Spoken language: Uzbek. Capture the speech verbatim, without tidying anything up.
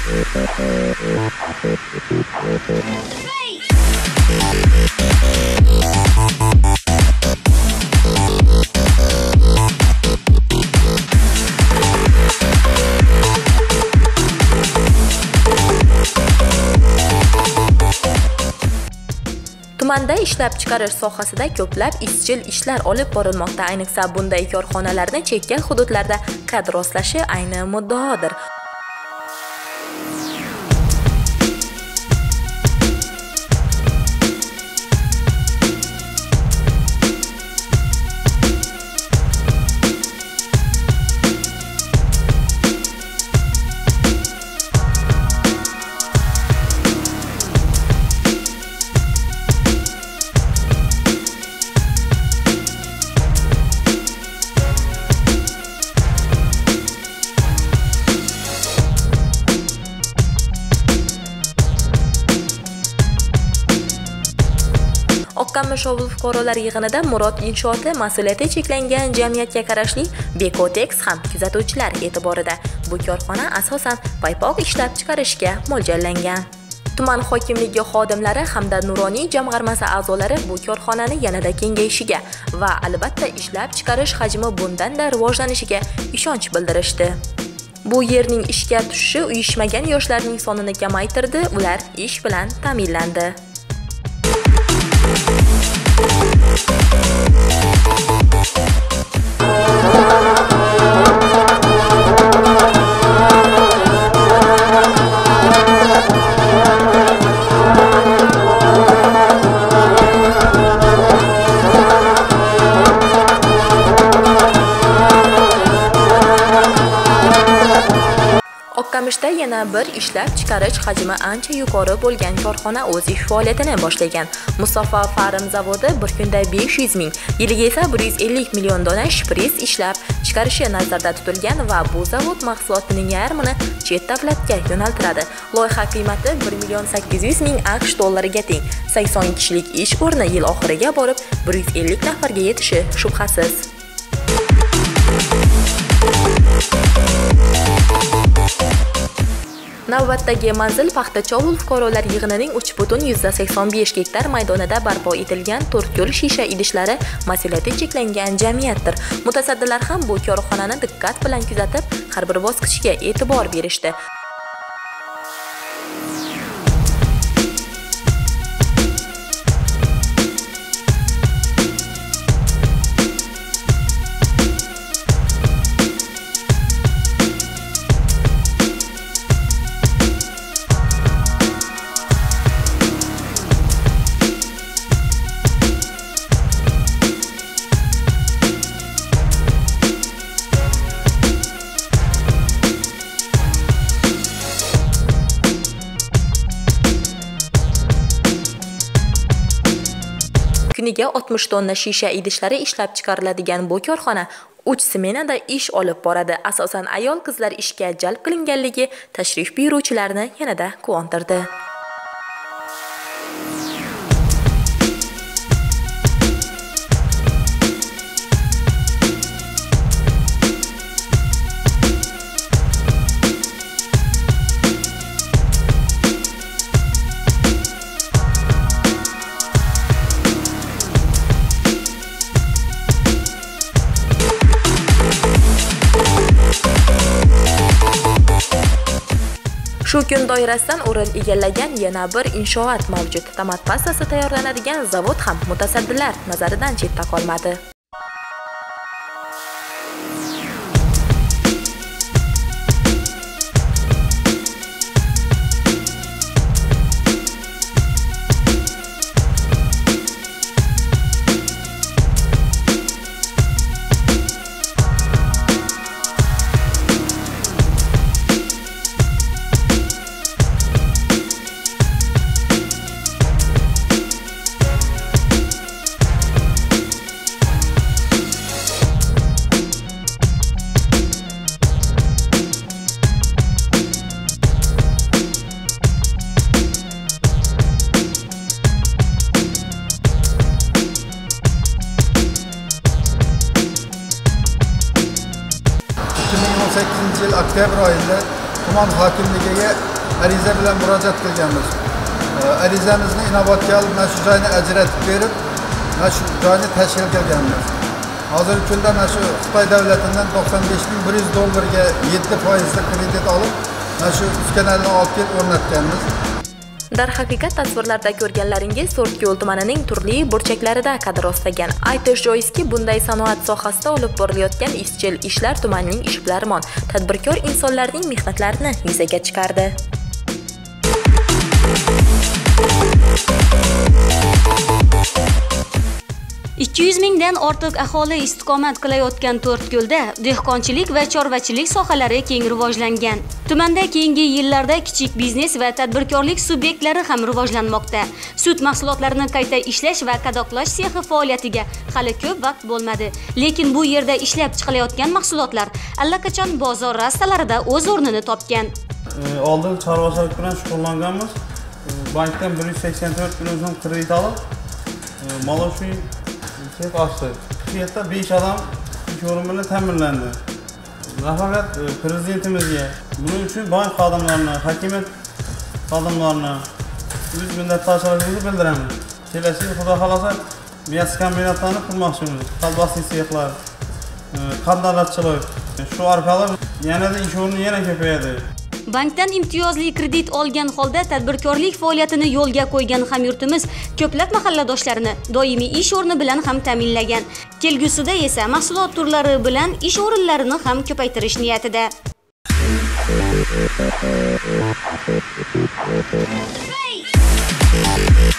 Tumanda ishlab chiqarish sohasida ko'plab izchil ishlar olib borilmoqda. Ayniqsa bunday korxonalarni chekka hududlarda qad rostlashi ayni muddaodir. Oqqamish ovul fuqarolar yig'inida Murod inshooti mas'uliyati cheklangan jamiyatga qarashli Bekotex ham kuzatuvchilar e'tiborida. Bu korxona asosan paypoq ishlab chiqarishga mo'ljallangan. Tuman hokimligi xodimlari hamda Nuroniy jamg'armasi a'zolari bu korxonani yanada kengayishiga va albatta ishlab chiqarish hajmi bundan-da rivojlanishiga ishonch bildirishdi. Bu yerning ishga tushishi uyushmagan yoshlarning sonini kamaytirdi, ular ish bilan ta'minlandi. Oqqamishda yana bir ishlab chiqarish hajmi ancha yuqori bo'lgan korxona o'z ish faoliyatini boshlagan. Musaffo Farm zavodi bir kunda besh yuz ming, yiliga esa bir yuz ellik million dona shpris ishlab chiqarishi nazarda tutilgan va bu zavod mahsulotining yarmini chet davlatga yo'naltiradi. Loyiha qiymati bir million sakkiz yuz ming AQSh dollariga teng. sakson kishilik ish o'rni yil oxiriga borib bir yuz ellik nafarga yetishi shubhasiz. Navbatdagi manzil Paxtachovul fuqarolar yig'inining uch butun yuzdan sakson besh gektar maydonida barpo etilgan to'rtko'l shisha idishlari mas'uliyati cheklangan jamiyatdir. Mutasaddilar ham bu korxonani diqqat bilan kuzatib, har bir bosqichiga e'tibor berishdi. Kuniga oltmish tonna shisha idishlari ishlab chiqariladigan bu korxona uch smenada ish olib boradi. Asosan ayol qizlar ishga jalb qilinganligi tashrif buyuruvchilarni yanada quvontirdi. Shu kun doirasidan o'rin egallagan yana bir inshoot mavjud. Tomat pastasi tayyorlanadigan zavod ham mutasaddilar nazaridan chetda qolmadi. ikki ming o'n sakkizinchi yil oktyabr oyida tuman hokimligiga ariza bilan murojaat qilganmiz. Arizamizni inobatga olib, mana shu joyni ajratib berib, mana shu joyni tashkil qilganmiz. Hozirgi kunda mana shu Xitoy davlatidan to'qson besh ming bir yuz dollarga yetti foizli kredit olib, mana shu uskunalarni olib kelib o'rnatganmiz. Darhaqiqat tasvirlarda ko'rganlaringiz To'rtko'l tumanining turli burchaklarida qad rostlagan. Aytish joizki, bunday sanoat sohasida olib borilayotgan izchil ishlar tumanning ishbilarmon, tadbirkor insonlarning mehnatlarini yuzaga chiqardi. ikki yuz mingdan ortiq aholi istiqomat qilayotgan To'rtko'lda dehqonchilik va chorvachilik sohalari keng rivojlangan. Tumanda keyingi yillarda kichik biznes va tadbirkorlik subyektlari ham rivojlanmoqda. Sut mahsulotlarini qayta ishlash va qadoqlash sexi faoliyatiga hali ko'p vaqt bo'lmadi, lekin bu yerda ishlab chiqilayotgan mahsulotlar allaqachon bozor rastalarida o'z o'rnini topgan. Oldin chorvachilik bilan shug'ullanganmiz. Bankdan bir yuz sakson to'rt million so'm kredit olib, mana shu Tek açtı. Fiyatda besh adam ish o'rni bilan ta'minlandi. Nafaqat prezidentimizga, buning uchun bank xodimlarini, hokimiyat xodimlarini o'z minnatdorchiligimizni bildiramiz. Kelasi xudo xolasa miyas kombinatlarini qurmoqchimiz. Qalbasiy sexlar, qandolatchilik. Shu orqali yanada ish o'rni yana ko'payadi. Bankdan imtiyozli kredit olgan holda tadbirkorlik faoliyatini yo'lga qo'ygan hamyurtimiz ko'plab mahalladoshlarini doimiy ish o'rni bilan ham ta'minlagan. Kelgusida esa mahsulot turlari bilan ish o'rinlarini ham ko'paytirish niyatida.